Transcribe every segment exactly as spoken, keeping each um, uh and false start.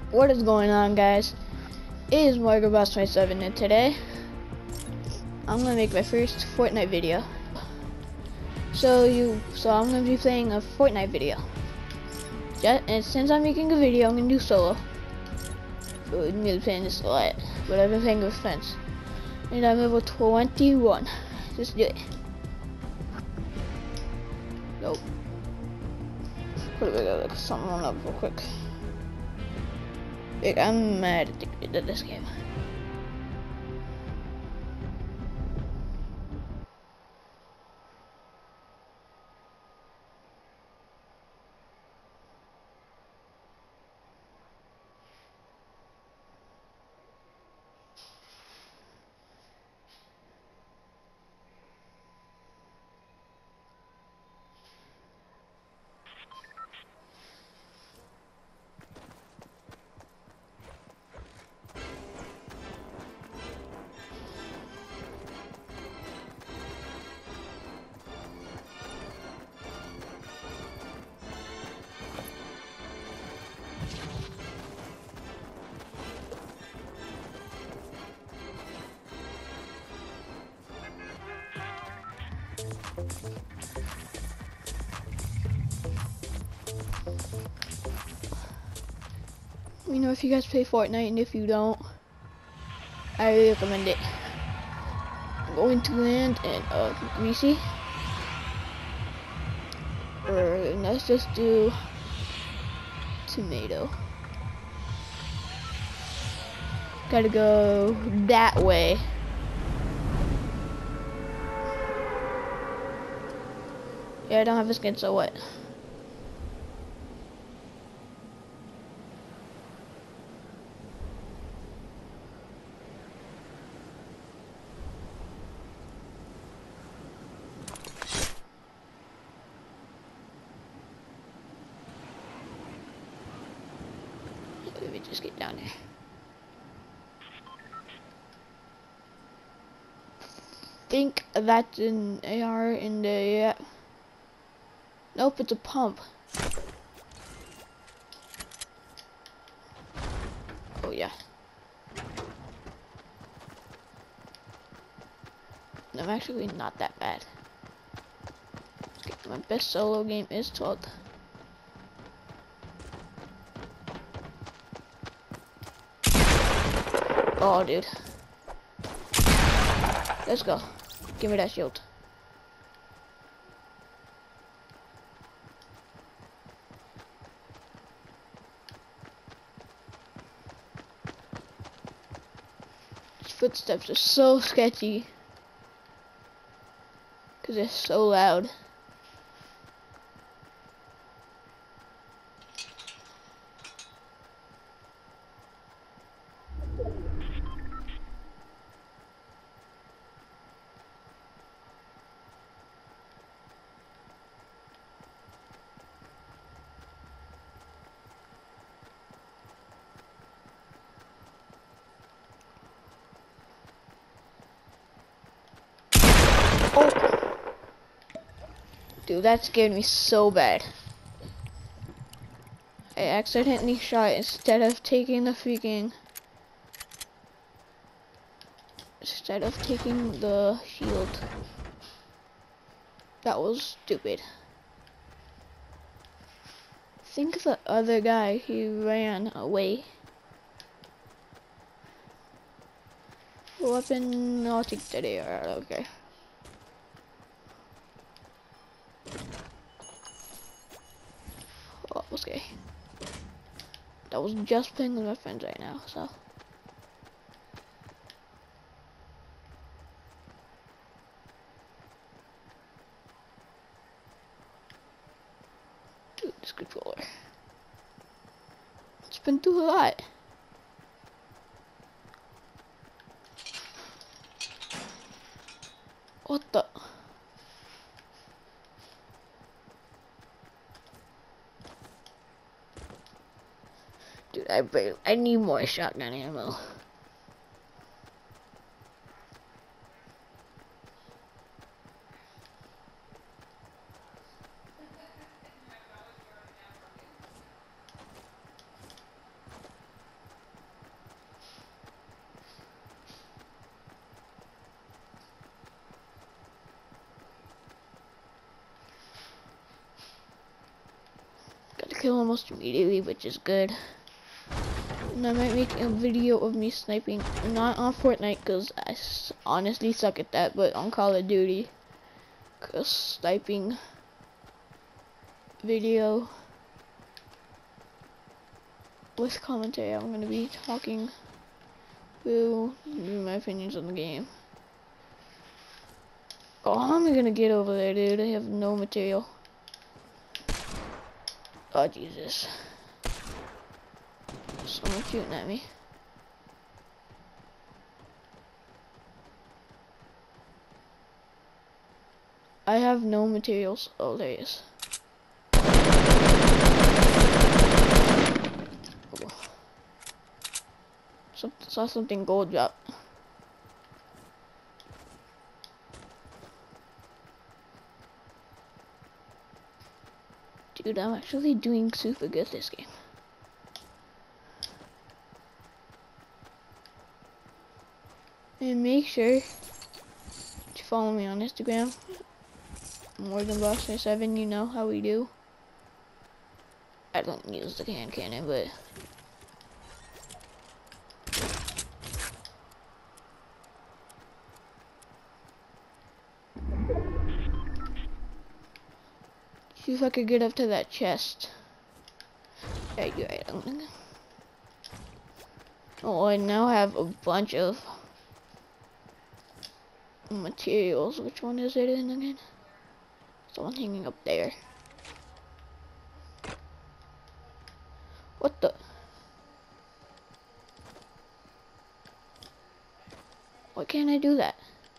What is going on, guys? It is MargoBoss twenty-seven, and today I'm gonna make my first Fortnite video. So you, so I'm gonna be playing a Fortnite video. Just, and since I'm making a video, I'm gonna do solo. So I'm gonna be playing this a lot, but I've been playing with friends. And I'm level twenty-one. Just do it. Nope. Put it look something up real quick. Like, I'm mad at this game. Let me know if you guys play Fortnite, and if you don't, I really recommend it. I'm going to land in uh, Greasy. Or let's just do Tomato. Gotta go that way. Yeah, I don't have a skin, so what? Let me just get down there. Think that's an A R in the, yeah. Nope, it's a pump. Oh yeah. I'm actually not that bad. Okay, my best solo game is twelve. Oh, dude. Let's go. Give me that shield. These footsteps are so sketchy. Because they're so loud. Oh. Dude, that scared me so bad. I accidentally shot instead of taking the freaking... Instead of taking the shield. That was stupid. I think the other guy, he ran away. Weapon, I'll take that A R, okay. Oh, okay. That was just playing with my friends right now, so. Dude, this controller. It's been through a lot. What the? Dude, I barely, I need more shotgun ammo. kill almost immediately, which is good. And I might make a video of me sniping, not on Fortnite, because I honestly suck at that, but on Call of Duty. Because sniping video with commentary, I'm going to be talking through my opinions on the game. Oh, how am I going to get over there, dude? I have no material. Oh, Jesus. Someone shooting at me. I have no materials. Oh, there he is. Oh. Some, saw something gold drop. Dude, I'm actually doing super good this game. And make sure to follow me on Instagram. Morgan Boss twenty-seven, you know how we do. I don't use the hand cannon, but see if I could get up to that chest. Right, you're right. I'm gonna... Oh, I now have a bunch of materials. Which one is it in again? Someone hanging up there. What the? Why can't I do that?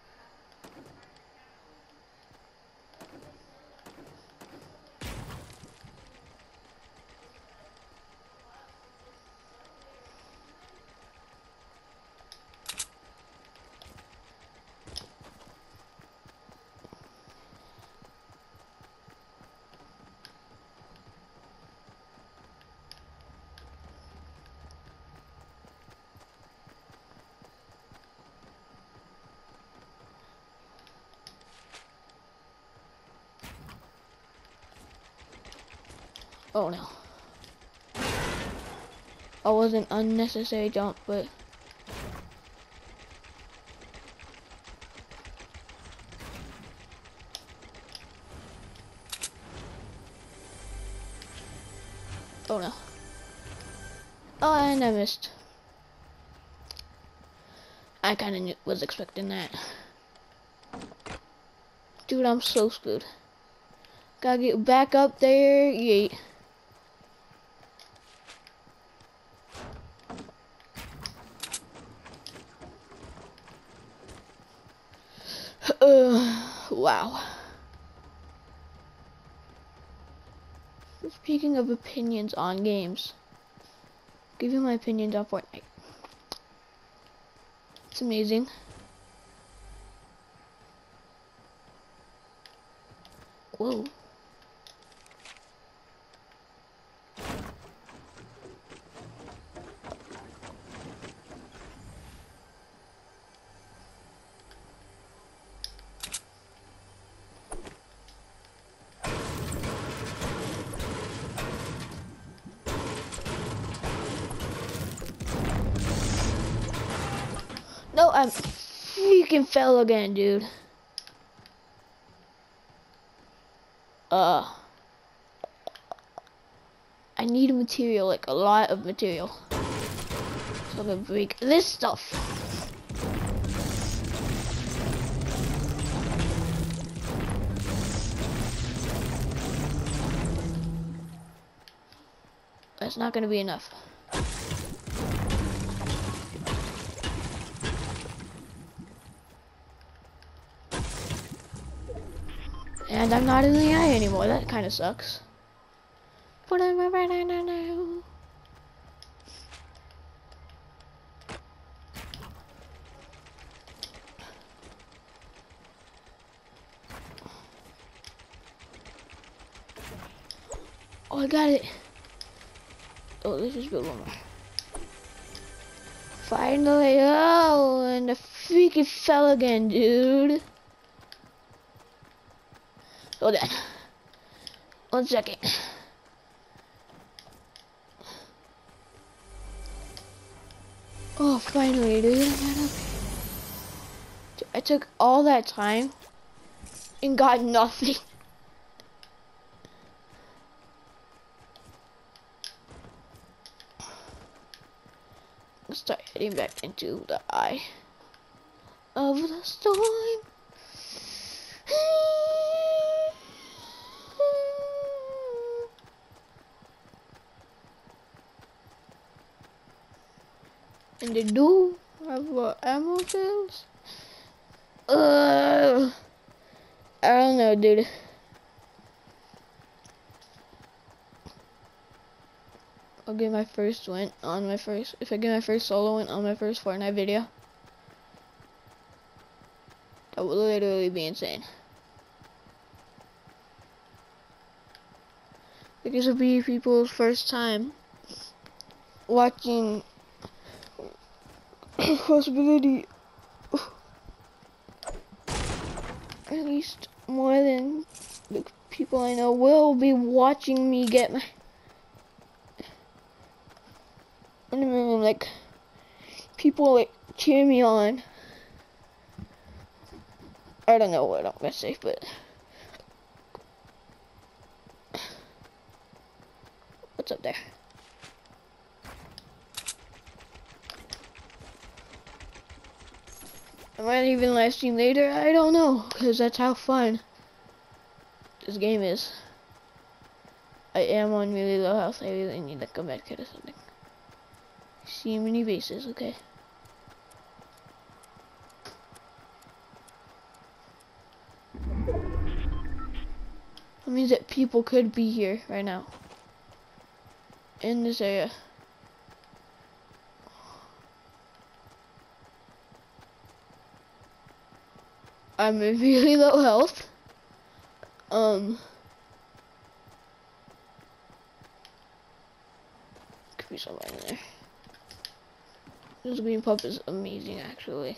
Oh no. That was an unnecessary jump, but oh no. Oh, and I missed. I kinda was expecting that. Dude, I'm so screwed. Gotta get back up there. Yeet. Uh, wow. Speaking of opinions on games, I'll give you my opinions on Fortnite. It's amazing. Whoa. No, I'm freaking fell again, dude. Uh, I need a material, like a lot of material. So I'm gonna break this stuff. That's not gonna be enough. And I'm not in the eye anymore. That kind of sucks. But I'm right now. Oh, I got it. Oh, let's just build one more. Finally. Oh, and the freaking fell again, dude. Hold on. One second. Oh, finally, dude. I took all that time and got nothing. Let's start heading back into the eye of the storm. And they do have uh, ammo sales. Uh, I don't know, dude. I'll get my first win on my first. If I get my first solo win on my first Fortnite video, that would literally be insane. Because it'll be people's first time watching. Possibility. At least more than the people I know will be watching me get my. I mean, like people like cheer me on. I don't know what I'm gonna say, but what's up there? I might even live stream later. I don't know, cause that's how fun this game is. I am on really low health. I really need like a med kit or something. See many bases, okay. That means that people could be here right now in this area. I'm in really low health. Um, could be somebody in there. This green pup is amazing, actually.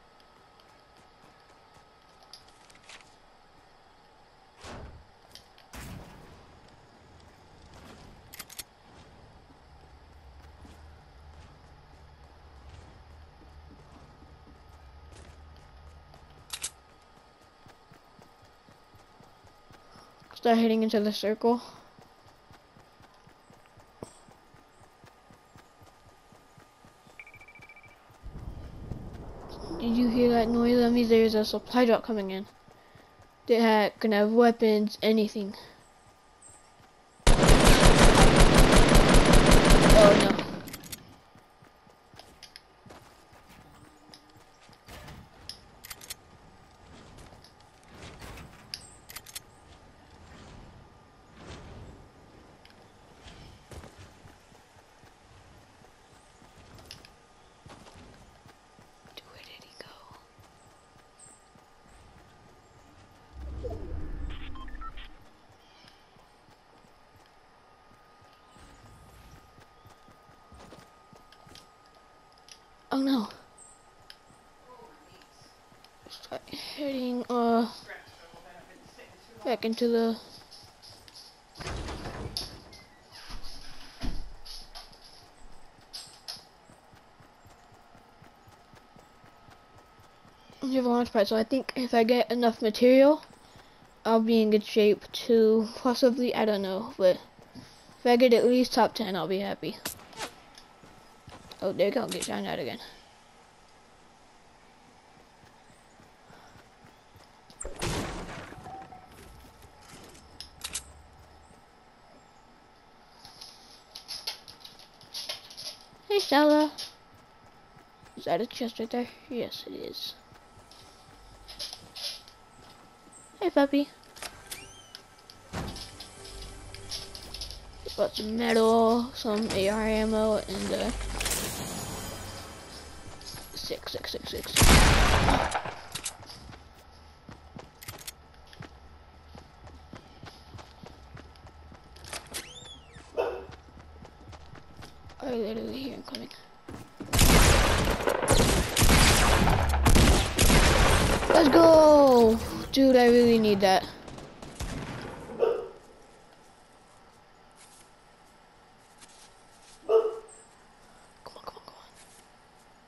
Start heading into the circle. Did you hear that noise? That means there's a supply drop coming in. They ha can have weapons, anything. Oh no. Oh no. Start heading uh back into the you have a launch pad, so I think if I get enough material I'll be in good shape to possibly, I don't know, but if I get at least top ten I'll be happy. Oh, there you go, get shined out again. Hey Stella. Is that a chest right there? Yes, it is. Hey puppy. Got some metal, some A R ammo, and uh six, six, six, six. I literally hear him coming. Let's go! Dude, I really need that. Come on, come on, come on.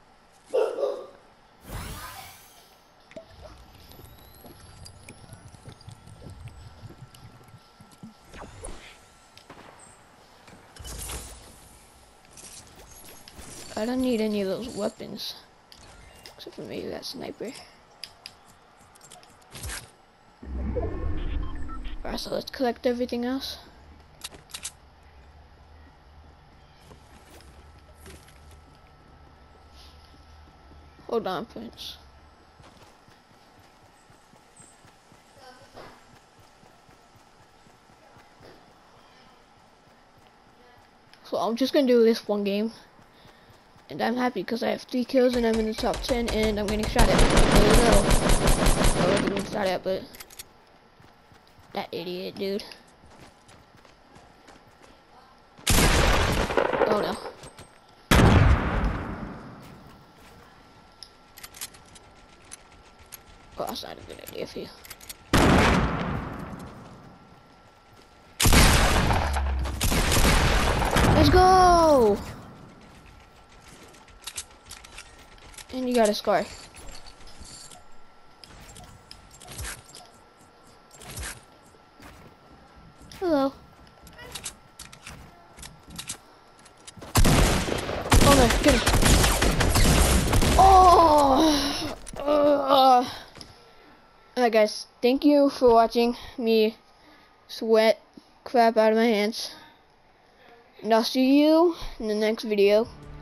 I don't need any of those weapons. Except for maybe that sniper. Alright, so let's collect everything else. Hold on, Prince. So I'm just gonna do this one game. And I'm happy because I have three kills and I'm in the top ten and I'm getting shot at. There we go. I wasn't getting shot at, but that idiot, dude. Oh no. Oh, that's not a good idea for you. Let's go! And you got a scar. Hello. Oh no, get him. Oh! Uh. Alright guys, thank you for watching me sweat crap out of my hands. And I'll see you in the next video.